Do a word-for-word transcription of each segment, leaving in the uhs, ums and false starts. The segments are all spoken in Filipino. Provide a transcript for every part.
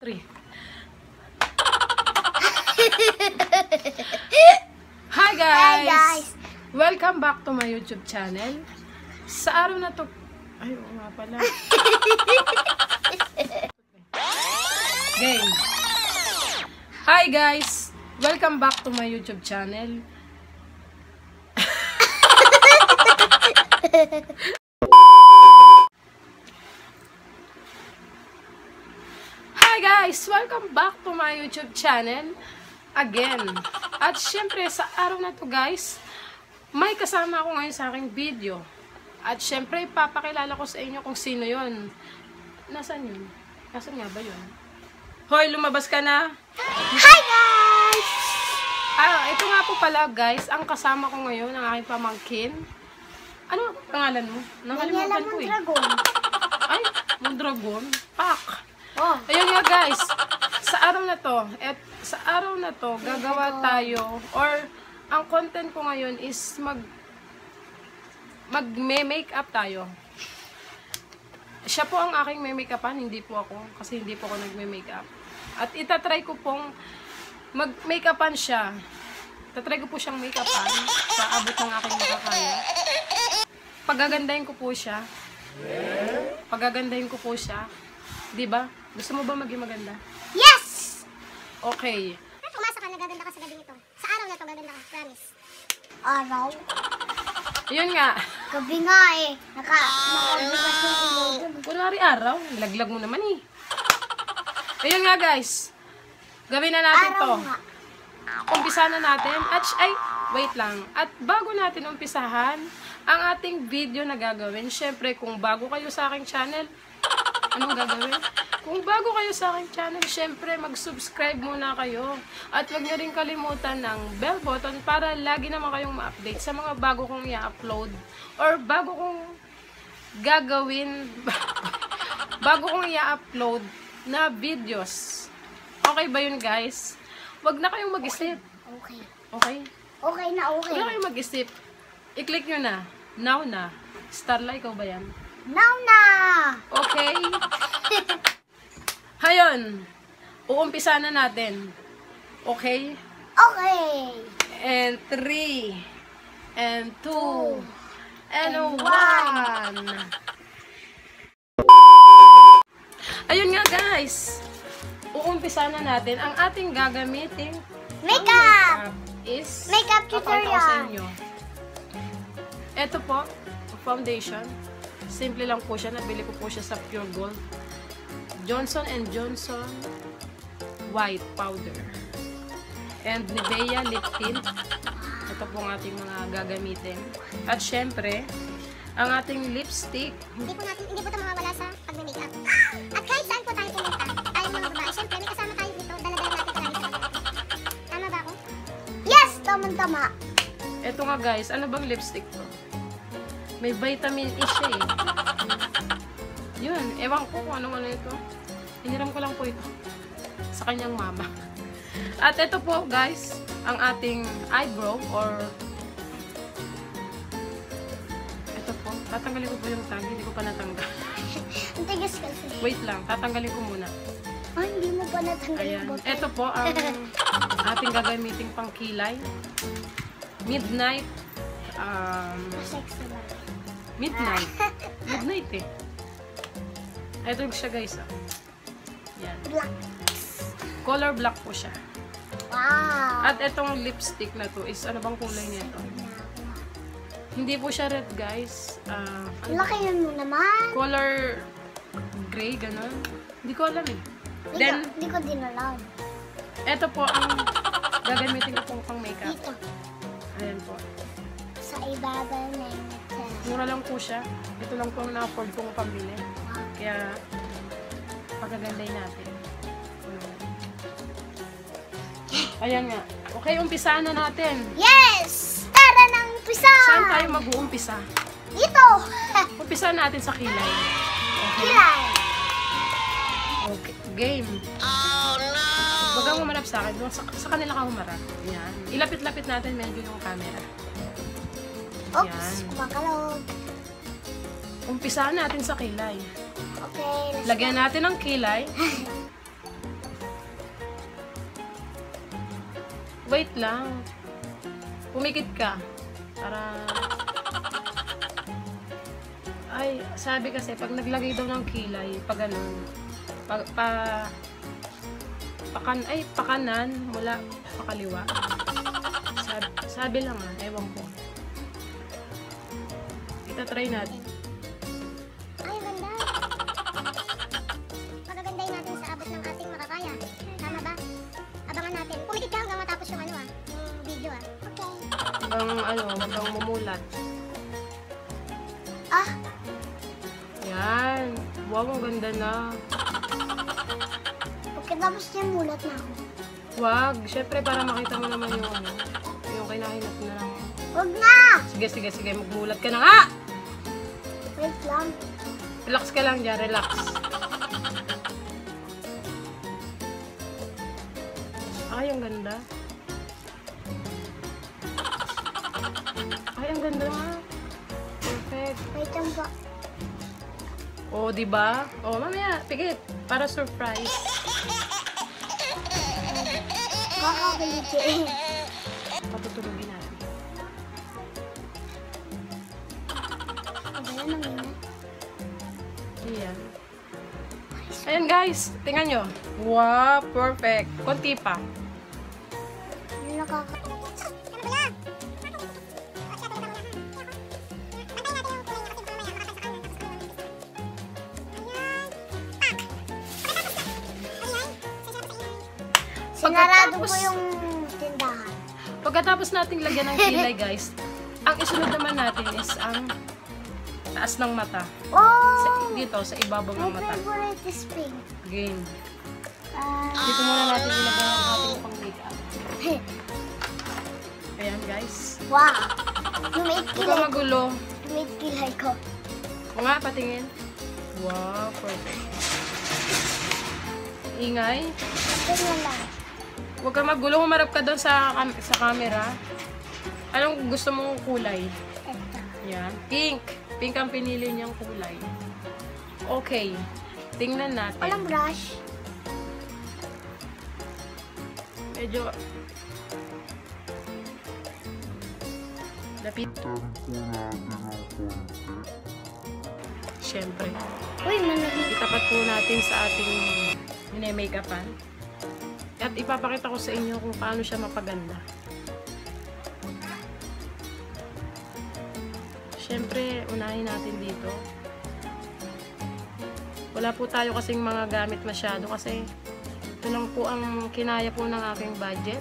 Hi guys! Hi guys! Welcome back to my YouTube channel. Sa araw na to... Ay, oo nga pala. Game. Hi guys! Welcome back to my YouTube channel. Hi guys! Welcome back to my YouTube channel again. At syempre sa araw na to guys, may kasama ako ngayon sa aking video. At syempre ipapakilala ko sa inyo kung sino yon. Nasaan yun? Nasaan nga ba yun? Hoy, lumabas ka na! Hi guys! Ah, ito nga po pala guys, ang kasama ko ngayon, ang aking pamangkin. Ano pangalan mo? Nakalimutan ko eh. Mondragon. Ay, Mondragon? Pak! Oh. Ayun nga guys, sa araw na to, at sa araw na to, gagawa tayo, or ang content ko ngayon is mag mag-makeup tayo. Siya po ang aking may-makeupan, hindi po ako, kasi hindi po ako nagme-makeup. At itatry ko pong mag-makeupan siya. Itatry ko po siyang makeupan sa abot ng aking makakaya. Pagagandahin ko po siya. Pagagandahin ko po siya. Diba? Gusto mo ba maging maganda? Yes! Okay. Pumasa ka, nagaganda ka sa gabi nito. Sa araw na to, gaganda ka. Promise. Araw? Yun nga. Gabi nga eh. Naka, nakabigas yung ulo dun. Kunwari araw. Laglag mo naman eh. Ayun nga guys. Gawin na natin Araw to. nga. Umpisa na natin. At, ay, wait lang. At bago natin umpisahan ang ating video na gagawin, syempre kung bago kayo sa aking channel, anong gagawin? Kung bago kayo sa aking channel, syempre mag-subscribe muna kayo. At huwag nyo rin kalimutan ng bell button para lagi naman kayong ma-update sa mga bago kong i-upload or bago kong gagawin, bago kong i-upload na videos. Okay ba yun guys? Huwag na kayong mag-isip. Okay. Okay? Okay na okay. Huwag na kayong mag-isip. I-click nyo na. Now na. Starla, ikaw ba yan? Now na! Okay? Hayon, uumpisa na natin. Okay? Okay. And three, and two, and, and one. Ayun nga guys, uumpisa na natin. Ang ating gagamitin Makeup! is Makeup papakita ko sa tutorial. inyo. Ito po, foundation. Simple lang po siya. Nabili ko po siya sa Pure Gold. Johnson and Johnson White Powder. And Nivea Lip Tint. Ito po ang ating mga gagamitin. At syempre, ang ating lipstick. Hindi po natin, hindi po ito mawawala sa pag-makeup. At kahit saan po tayo pumunta, tayo mga babae, syempre may kasama tayo dito, dala-dala natin palagi. Tama ba ako? Yes! Tama-tama. Ito nga guys, ano bang lipstick to? May vitamin E siya eh. Yun, ewan ko kung anong ano ito. Hiniram ko lang po ito sa kanyang mama. At ito po guys, ang ating eyebrow or ito po, tatanggalin ko po yung tag, hindi ko pa natanggal. Ang tigas kasi. Wait lang, tatanggalin ko muna. Ay, hindi mo pa natanggal Ayan, yung bottle. ito po ang ating gagamiting pangkilay. Midnight um, Sexy ba? Midnight. Midnight eh. Ito siya guys. Ah. Yan. Black. Color black po siya. Wow. At itong lipstick na to is ano bang kulay nito? Hindi po siya red guys. Uh, Ang laki yun mo naman. color gray, ganun. Hindi ko alam eh. Hindi Then, ko, hindi ko din alam. ito po ang gagamitin ko pong pang makeup. Dito. Ayan po. Sa ibabaw na yun. Mura lang po siya. Ito lang po ang na-afford kong pambili. Kaya, pagaganday natin. Ayan nga. Okay, umpisaan na natin. Yes! Tara nang umpisa! Saan tayo mag-uumpisa? Dito! Umpisaan natin sa kilay. Okay. Kilay! Okay. Game. Oh, no! Huwag kang humarap sa akin. Doon Sa, sa kanila ka humarap. Ayan. Ilapit-lapit natin medyo yung camera. Oops! Yan. Kumakalog. Umpisahan natin sa kilay. Okay. Let's Lagyan natin ng kilay. Wait lang. Pumikit ka. Para... Ay, sabi kasi, pag naglagay daw ng kilay, pag ganun, pa... pa pakan, ay, pakanan, mula pakaliwa. Sabi, sabi lang ah, ewan ko. Itatry natin. Ay, ganda. Magagandahin natin sa abot ng ating makakaya. Tama ba? Abangan natin. Pumikit ka hanggang matapos yung ano ah, yung video ah. Okay. Hanggang ano, hanggang mumulat. Ah! Yan. Wow, ang ganda na. Pagkatapos niya, mulat na ako. Wag. Syempre, para makita mo naman yung ano, yung kinahinat na lang. Huwag na! Sige, sige, sige. Magmulat ka na nga! Wait lang. Relax ka lang dyan. Relax. Ay, ang ganda. Ay, ang ganda nga. Perfect. Wait lang po. Oh, di ba? Oh, mamaya, pikit. Para surprise. Kakabaliti eh. Patutulogin natin. Abala naman yun. Ayan. Ayan guys, tingnan nyo. Wow, perfect. Konti pa. Ano nakaka... Sinarado ko yung tindahan. Pagkatapos nating lagyan ng kilay guys, ang isunod naman natin is ang taas ng mata. Sa, Oh! dito, sa ibabaw My ng mata. favorite is pink. Game. Ah, Dito muna natin ilagay ang ating pang makeup. Ayan guys. wow! Lumait Huwag kilay ka ko. magulo. Lumait kilay ko. O nga, patingin. Wow, perfect. Ingay. Ganyan lang. Huwag ka magulo, humarap ka doon sa, kam- sa camera. Anong gusto mong kulay? Ito. Yan. Pink. Pink ang pinili niyang kulay. Okay. Tingnan natin. Walang brush. Medyo... Lapit. Siyempre. Uy, managin. Itapat po natin sa ating mini-makeupan. At ipapakita ko sa inyo kung paano siya mapaganda. Siyempre, unahin natin dito. Wala po tayo kasing mga gamit masyado kasi ito lang po ang kinaya po ng aking budget.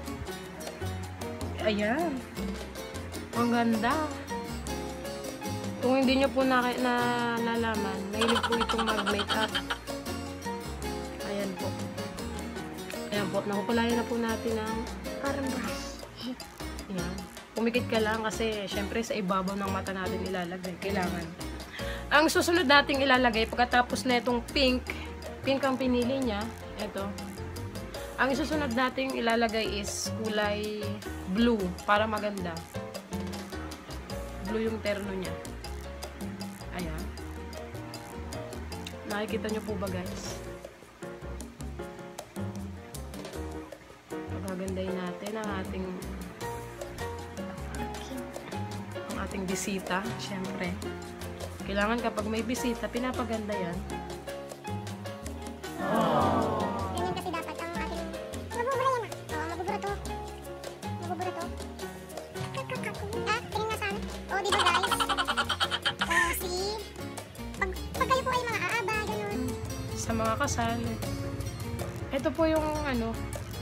Ayan. Ang ganda. Kung hindi nyo po na, na nalaman, mahilig po itong mag-makeup. Ayan po. Ayan po. Nakukulayan na po natin ang Parang brush. Ayan. Pumikit ka lang kasi syempre sa ibabaw ng mata natin ilalagay. Kailangan. Ang susunod nating ilalagay pagkatapos na itong pink, pink ang pinili niya. Ito. Ang susunod nating ilalagay is kulay blue para maganda. Blue yung terno niya. Ayan. Nakikita nyo po ba guys? Pagagandahin natin ang ating ang ating bisita, syempre. Kailangan kapag may bisita, pinapaganda yan. Ganyan kasi dapat ang ating... Mabubura yan ah. Oo, mabubura to. Mabubura to. Ah, tingin nga sana. Oh, di ba guys? Oh, see? Pag, pag kayo po ay mga aaba, ganun. Sa mga kasal. Ito po yung ano.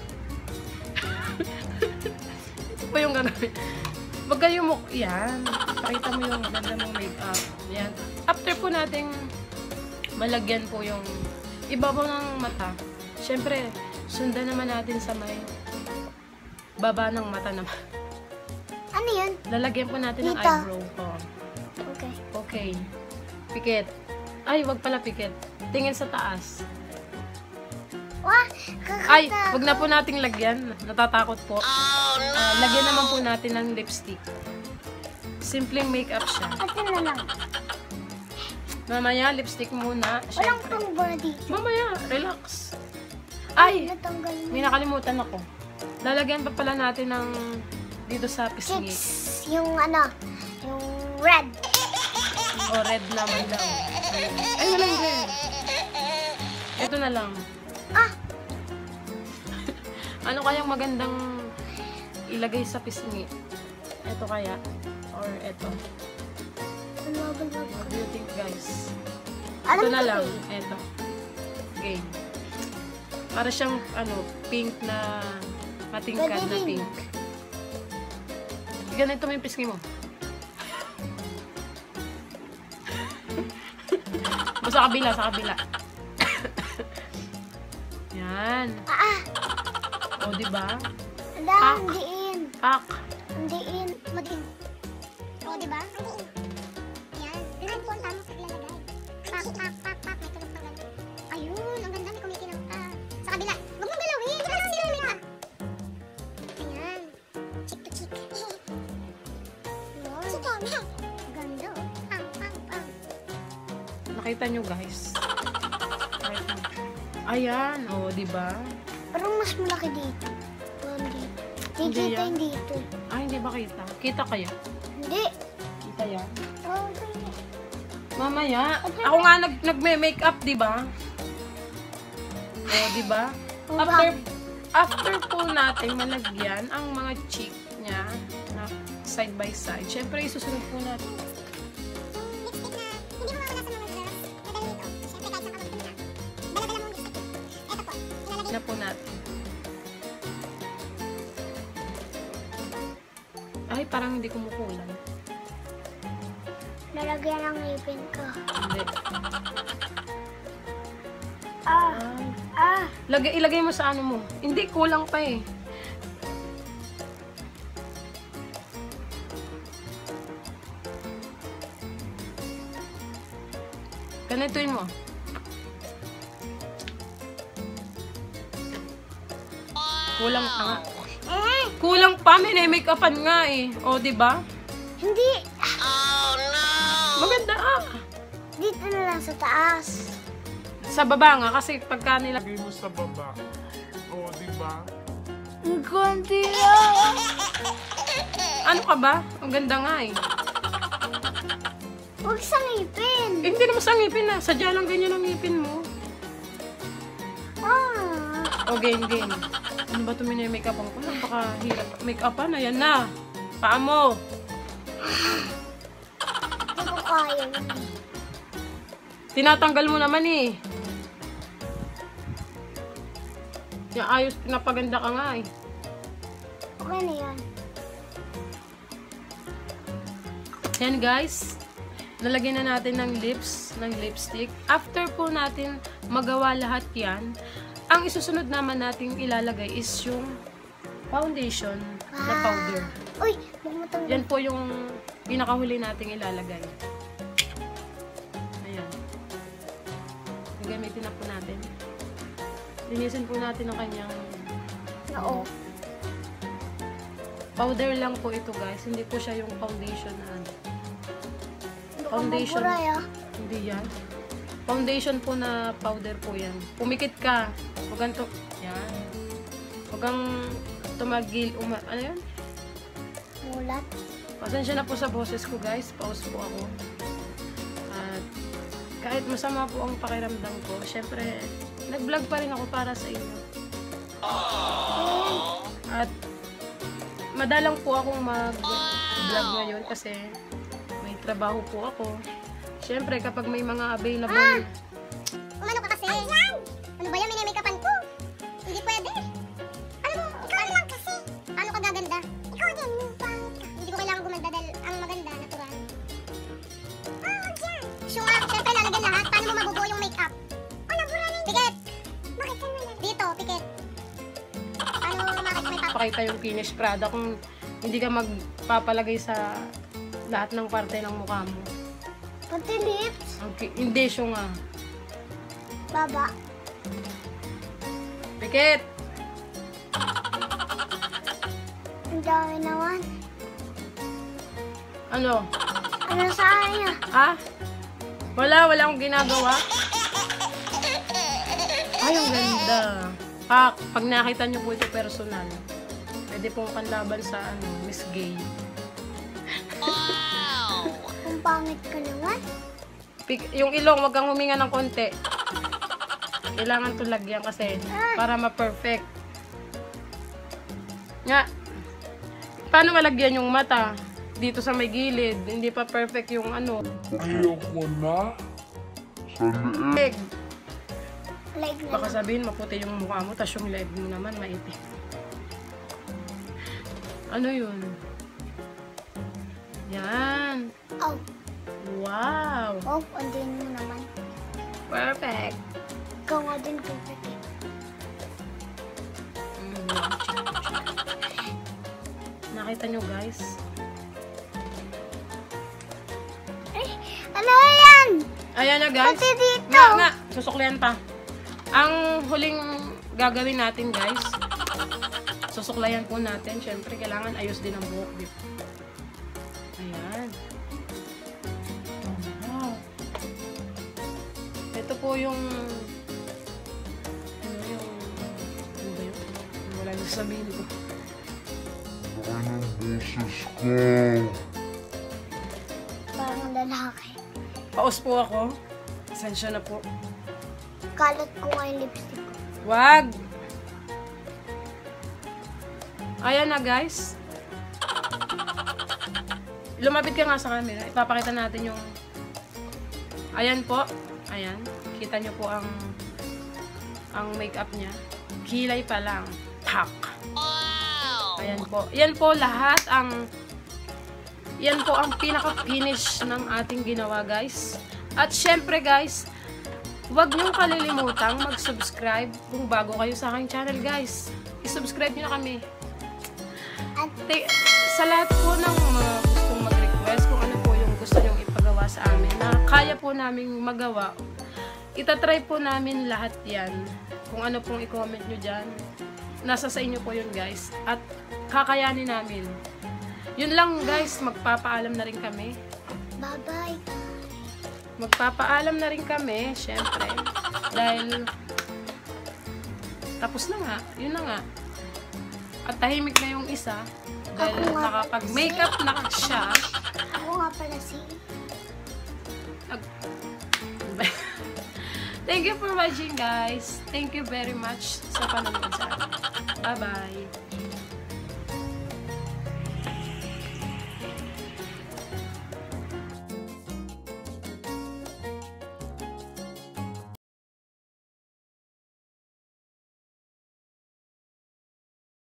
Ito po yung gagawin. Wag kayo mo, yan. Pakita mo yung ganda mong makeup. Yan. After po nating malagyan po yung ibabaw ng mata. Siyempre, sundan naman natin sa may baba ng mata naman. Ano yun? Lalagyan po natin ng Dito. eyebrow. Oh. Okay. Okay. Pikit. Ay, wag pala pikit. Tingin sa taas. Wah! Ay, wag na po nating lagyan. Natatakot po. Ah, lagyan naman po natin ng lipstick. Simpleng makeup siya. Atin na lang. Mamaya, lipstick muna. Walang Syempre. pang body. Mamaya, relax. Ay, Natanggal mo. may nakalimutan ako. lalagyan pa pala natin ng dito sa pisngi. Chicks. Yung ano, yung red. O, red naman lang. Ayun. Ay, walang red. Ito na lang. Ah! Ano kayang magandang ilagay sa pisngi? Ito kaya? Or ito? Ano ba ba? What do you think, guys? Alam Ito na ko lang. eh. Ito. Game. Para siyang, ano, pink na matingkad Pwede na rin. pink. Ganito mo yung pisngi mo. O, sa kabila, sa kabila. Yan. Ah, ah. O, diba? Ala, Pak. handiin. Pak. Handiin. Madiin. O, diba? Handiin. Yan. Ganun po ang tama sa ilalagay. Pak, pak, pak, pak. May tunog pang ganun. Ayun, ang ganda. May kumikinang ka. Sa kabila. Huwag mong galawin. Di ba lang sila may makeup? Ayan. Cheek to cheek. Yun. Chicken. Ganda. Pang, pang, pang. Nakita nyo, guys. Nakita nyo. Ayan. O, diba? Parang mas malaki dito. Parang dito. Hindi Hindi kita yan. yung dito. Ay, hindi ba kita? Kita kaya? Hindi. Kita yan? Oh, hindi. Mamaya. Ako nga nag nagme-makeup, di ba? O, di ba? Oh, After, bakit? after po natin malagyan ang mga cheek niya na side by side, syempre isusunod po natin. Lipstick na hindi mo mawala sa mga girls. Nadala nito. Siyempre kahit saan ka magpunta. Dala-dala mong lipstick. Ito po. Ilalagay Na po natin. Ay, parang hindi kumukulang. Nalagyan ng ngipin ko. Hindi. Ah, Ay. ah. Lagay, ilagay mo sa ano mo. Hindi, kulang pa eh. Ganituin mo. Kulang pa nga. Eh, Kulang pa, may make-upan nga eh. O, di ba? hindi. Maganda ah. Dito na lang sa taas. Sa baba nga, kasi pagka nila... Lagay mo sa baba. O, di ba? Ang konti lang. Ano ka ba? Ang ganda nga eh. Huwag sa ngipin. Eh, hindi naman sa ngipin na. Sadya lang ganyan ang ngipin mo. Ah. O, game, game. Ano ba ito minimake-upan ko? Napakahirap. Make-upan, ayan na. Paa mo. Hindi ko kaya. Tinatanggal mo naman eh. Yung ayos, pinapaganda ka nga eh. Okay na yan. Yan guys. Nalagyan na natin ng lips, ng lipstick. After po natin magawa lahat yan, ang isusunod naman nating ilalagay is yung foundation na powder. Uy, huwag mo tanggal. Yan po yung pinakahuli nating ilalagay. Ayan. Gagamitin na po natin. Linisin po natin ang kanyang Oo. powder lang po ito guys. Hindi po siya yung foundation na ano. Hindi ko Foundation. maburay ah. Hindi yan. Foundation po na powder po yan. Pumikit ka. Huwag kang to... Yan. Huwag kang tumagil. Uma... Ano yan? Mulat. Pasensya na po sa boses ko guys. Pause po ako. At kahit masama po ang pakiramdam ko, syempre, nag-vlog pa rin ako para sa inyo. At madalang po akong mag-vlog ngayon kasi may trabaho po ako. Syempre, kapag may mga available... Umano ka kasi? Ayan! Ano ba yan? Minimake-upan ko. Hindi pwede. Alam mo, ikaw lang kasi. Paano ka gaganda? Ikaw din, pangit ka. Hindi ko kailangan gumanda dahil ang maganda, natural. Ah, wag yan. Sure nga, syempre lalagyan lahat. Paano mo mabubuo yung make-up? Oh, nabura na yung... Pikit! Bakit saan mo lang? Dito, pikit. Paano makita may pap... Pakita yung finished product kung hindi ka magpapalagay sa lahat ng parte ng mukha mo. Pati lips. Okay, hindi siya nga. Baba. Pikit! Ang dami naman. Ano? Ano sa kanya? Ha? Wala, wala akong ginagawa. Ay, ang ganda. Pak, pag nakita nyo po ito personal, Pwede pong panlaban sa ano, Miss Gay. Kung pangit ka naman. Pig- yung ilong, wag kang huminga ng konti. Kailangan to lagyan kasi para ma-perfect. Nga. Paano malagyan yung mata? Dito sa may gilid. Hindi pa perfect yung ano. Ayoko na. Leg. Like na Baka sabihin maputi yung mukha mo, tas yung leg mo naman maitim. Ano yun? Yan. Oh, Wow. oh, andin mo naman. Perfect. Ikaw nga din perfect eh. Mm, nakita nyo guys? Eh, ano yan? Ayan na guys. Pati dito. Nga, nga. Susuklian pa. Ang huling gagawin natin guys, susuklayan po natin. Siyempre, kailangan ayos din ang buhok dito. Ayan. Wow. Ito po yung ano yung ano ba yun? Wala yung sabihin ko. Ano ang boses ko? Parang lalaki. Paus po ako. Pasensya na po. Kalat ko nga yung lipstick ko. Wag! Ayan na guys. Lumapit ka nga sa camera. Ipapakita natin yung... Ayan po. Ayan. Kita nyo po ang ang makeup niya. Kilay pa lang. Pak! Ayan po. Yan po lahat ang... Yan po ang pinaka-finish ng ating ginawa guys. At syempre guys, huwag niyong kalilimutang mag-subscribe kung bago kayo sa aking channel guys. I-subscribe niyo na kami. At Te- sa lahat po ng mga gustong mag-request kung ano po yung gusto nyong ipagawa sa amin na kaya po naming magawa, itatry po namin lahat yan. Kung ano pong i-comment nyo dyan, nasa sa inyo po yun guys. At kakayanin namin. Yun lang guys, magpapaalam na rin kami. bye-bye. Magpapaalam na rin kami, syempre. Dahil tapos na nga, yun na nga. At tahimik na yung isa. Dahil Ako nga nakapag-makeup na siya. Ako nga pala si... Ag- Thank you for watching guys. Thank you very much sa panonood sa akin. Bye-bye.